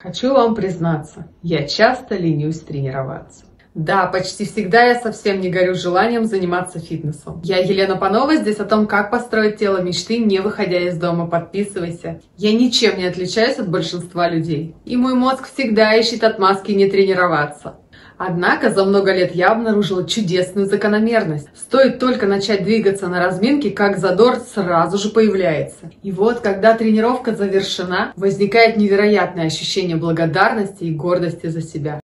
Хочу вам признаться, я часто ленюсь тренироваться. Да, почти всегда я совсем не горю желанием заниматься фитнесом. Я Елена Панова, здесь о том, как построить тело мечты, не выходя из дома. Подписывайся. Я ничем не отличаюсь от большинства людей. И мой мозг всегда ищет отмазки не тренироваться. Однако за много лет я обнаружила чудесную закономерность. Стоит только начать двигаться на разминке, как задор сразу же появляется. И вот, когда тренировка завершена, возникает невероятное ощущение благодарности и гордости за себя.